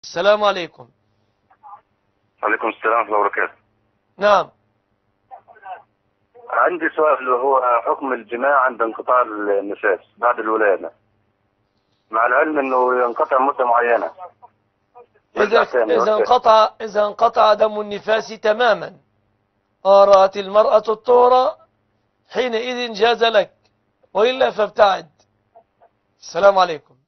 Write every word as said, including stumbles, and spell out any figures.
السلام عليكم. وعليكم السلام ورحمة الله وبركاته. نعم. عندي سؤال، هو حكم الجماع عند انقطاع النفاس بعد الولادة، مع العلم انه ينقطع مدة معينة. إذا إذا انقطع إذا انقطع دم النفاس تماما، أرات المرأة الطهر، حينئذ جاز لك، وإلا فابتعد. السلام عليكم.